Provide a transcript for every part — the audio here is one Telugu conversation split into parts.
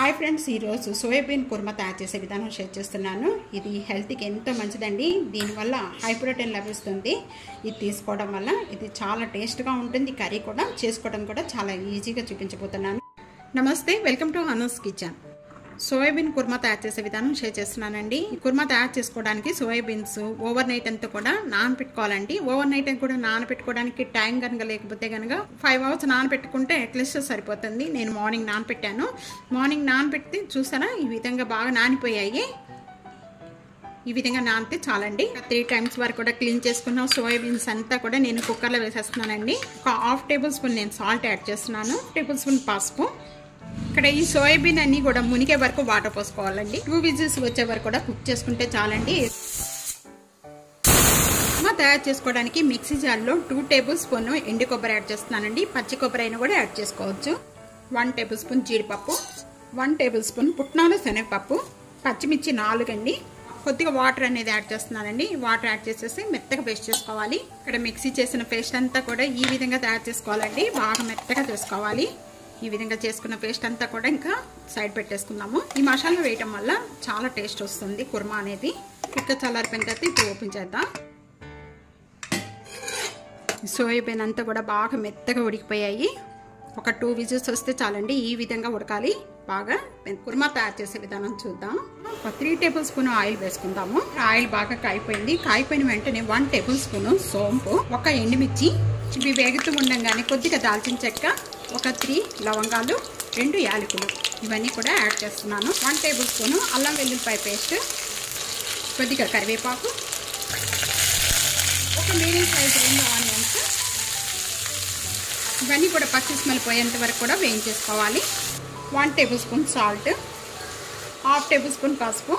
హాయ్ ఫ్రెండ్స్, ఈరోజు సోయా బీన్ కుర్మా తయారు చేసే విధానం షేర్ చేస్తున్నాను. ఇది హెల్త్కి ఎంతో మంచిదండి. దీనివల్ల హై ప్రోటీన్ లభిస్తుంది. ఇది తీసుకోవడం వల్ల ఇది చాలా టేస్ట్గా ఉంటుంది. కర్రీ కూడా చేసుకోవడం కూడా చాలా ఈజీగా చూపించబోతున్నాను. నమస్తే, welcome to Anu's kitchen. Soya bean kurma తయారు చేసే విధానం షేర్ చేస్తున్నానండి. ఈ కుర్మా తయారు చేసుకోవడానికి సోయా బీన్స్ ఓవర్ నైట్ అంతా కూడా నానబెట్టుకోవాలండి. ఓవర్ నైట్ కూడా నానబెట్టుకోవడానికి టైం కనుక లేకపోతే కనుక 5 hours నానబెట్టుకుంటే అట్లీస్ట్ సరిపోతుంది. నేను మార్నింగ్ నానబెట్టాను. మార్నింగ్ నానబెట్టి చూసారా, ఈ విధంగా బాగా నానిపోయాయి. ఈ విధంగా నానితే చాలండి. 3 times వరకు కూడా క్లీన్ చేసుకున్న సోయా బీన్స్ అంతా కూడా నేను కుక్కర్లో వేసేస్తున్నానండి. ఒక 1/2 tablespoon నేను సాల్ట్ యాడ్ చేస్తున్నాను. 1 tablespoon పసుపు. ఇక్కడ ఈ సోయాబీన్ అన్ని కూడా మునిగే వరకు వాటర్ పోసుకోవాలండి. 2 whistles వచ్చే వరకు కూడా కుక్ చేసుకుంటే చాలండి. తయారు చేసుకోవడానికి మిక్సీ జార్లో 2 tablespoon ఎండు కొబ్బరి యాడ్ చేస్తున్నానండి. పచ్చి కొబ్బరి అయినా కూడా యాడ్ చేసుకోవచ్చు. 1 tablespoon జీడిపప్పు, 1 tablespoon పుట్నాలు శనగపప్పు, పచ్చిమిర్చి 4 అండి. కొద్దిగా వాటర్ అనేది యాడ్ చేస్తున్నానండి. వాటర్ యాడ్ చేసేసి మెత్తగా పేస్ట్ చేసుకోవాలి. ఇక్కడ మిక్సీ చేసిన పేస్ట్ అంతా కూడా ఈ విధంగా తయారు చేసుకోవాలండి. బాగా మెత్తగా చేసుకోవాలి. ఈ విధంగా చేసుకున్న పేస్ట్ అంతా కూడా ఇంకా సైడ్ పెట్టేసుకుందాము. ఈ మసాలా వేయటం వల్ల చాలా టేస్ట్ వస్తుంది కుర్మా అనేది. ఇంకా చల్లారిపోయిన తర్వాత ఇప్పుడు ఓపెన్ చేద్దాం. సోయాబీన్ అంతా కూడా బాగా మెత్తగా ఉడికిపోయాయి. ఒక 2 whistles వస్తే చాలండి. ఈ విధంగా ఉడకాలి బాగా. కుర్మా తయారు చేసే విధానం చూద్దాం. ఒక 3 tablespoon ఆయిల్ వేసుకుందాము. ఆయిల్ బాగా కాయిపోయింది. కాయిపోయిన వెంటనే 1 tablespoon సోంపు, 1 ఎండుమిర్చి, ఇవి వేగుతూ ఉండగానే కొద్దిగా దాల్చిన చెక్క, ఒక 3 లవంగాలు, 2 యాలకులు, ఇవన్నీ కూడా యాడ్ చేస్తున్నాను. 1 tablespoon అల్లం వెల్లుల్లిపాయ పేస్ట్, కొద్దిగా కరివేపాకు, ఒక మీడియం సైజ్ 2 ఆనియన్స్, ఇవన్నీ కూడా పచ్చి స్మెల్ పోయేంత వరకు కూడా వేయించేసుకోవాలి. 1 tablespoon సాల్ట్, 1/2 tablespoon పసుపు.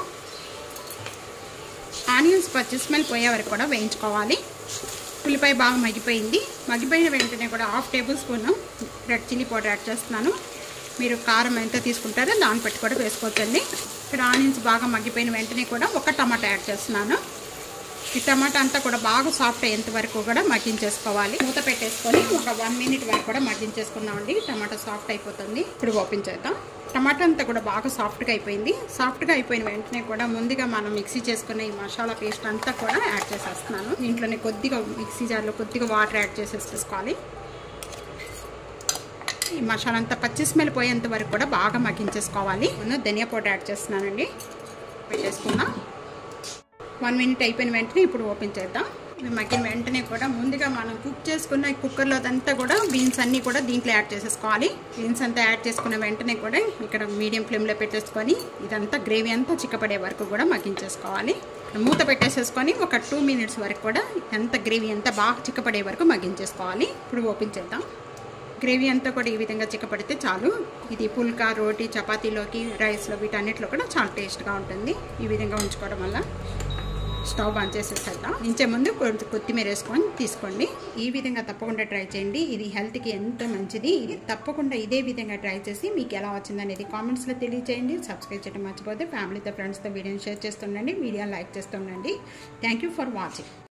ఆనియన్స్ పచ్చి స్మెల్ పోయే వరకు కూడా వేయించుకోవాలి. ఉల్లిపాయ బాగా మగ్గిపోయింది. మగ్గిపోయిన వెంటనే కూడా 1/2 tablespoon red chilli powder add చేస్తున్నాను. మీరు కారం ఎంత తీసుకుంటారో దాన్ని పెట్టి కూడా వేసుకోవచ్చండి. ఇక్కడ ఆనియన్స్ బాగా మగ్గిపోయిన వెంటనే కూడా 1 టమాటా యాడ్ చేస్తున్నాను. ఈ టమాటా అంతా కూడా బాగా సాఫ్ట్ అయ్యేంత వరకు కూడా మగ్గించేసుకోవాలి. మూత పెట్టేసుకొని ఒక 1 minute వరకు కూడా మగ్గించేసుకున్నామండి. టమాటా సాఫ్ట్ అయిపోతుంది. ఇప్పుడు ఓపెన్ చేద్దాం. టమాటా అంతా కూడా బాగా సాఫ్ట్గా అయిపోయింది. సాఫ్ట్గా అయిపోయిన వెంటనే కూడా ముందుగా మనం మిక్సీ చేసుకున్న ఈ మసాలా పేస్ట్ అంతా కూడా యాడ్ చేసేస్తున్నాను. దీంట్లోనే కొద్దిగా మిక్సీ జార్లో కొద్దిగా వాటర్ యాడ్ చేసేసుకోవాలి. ఈ మసాలా అంతా పచ్చి స్మెల్ పోయేంత వరకు కూడా బాగా మగ్గించేసుకోవాలి. ధనియా పౌడర్ యాడ్ చేస్తున్నానండి. పెట్టేసుకున్నాం. 1 minute అయిపోయిన వెంటనే ఇప్పుడు ఓపెన్ చేద్దాం. ఇవి మగ్గిన వెంటనే కూడా ముందుగా మనం కుక్ చేసుకున్న కుక్కర్లో అంతా కూడా బీన్స్ అన్నీ కూడా దీంట్లో యాడ్ చేసేసుకోవాలి. బీన్స్ అంతా యాడ్ చేసుకున్న వెంటనే కూడా ఇక్కడ మీడియం ఫ్లేమ్లో పెట్టేసుకొని ఇదంతా గ్రేవీ అంతా చిక్కపడే వరకు కూడా మగ్గించేసుకోవాలి. మూత పెట్టేసేసుకొని ఒక 2 minutes వరకు కూడా ఎంత గ్రేవీ అంతా బాగా చిక్కపడే వరకు మగ్గించేసుకోవాలి. ఇప్పుడు ఓపెన్ చేద్దాం. గ్రేవీ అంతా కూడా ఈ విధంగా చిక్కపడితే చాలు. ఇది పుల్కా, రోటీ, చపాతీలోకి, రైస్లో వీటన్నిటిలో కూడా చాలా టేస్ట్గా ఉంటుంది. ఈ విధంగా ఉంచుకోవడం వల్ల స్టవ్ ఆన్ చేసేసేద్దాం. దించే ముందు కొత్తిమీర వేసుకొని తీసుకోండి. ఈ విధంగా తప్పకుండా ట్రై చేయండి. ఇది హెల్త్కి ఎంతో మంచిది. ఇది తప్పకుండా ఇదే విధంగా ట్రై చేసి మీకు ఎలా వచ్చిందనేది కామెంట్స్లో తెలియజేయండి. సబ్స్క్రైబ్ చేయడం మర్చిపోతే ఫ్యామిలీతో, ఫ్రెండ్స్తో వీడియోని షేర్ చేస్తుండండి. వీడియోని లైక్ చేస్తుండండి. Thank you for watching.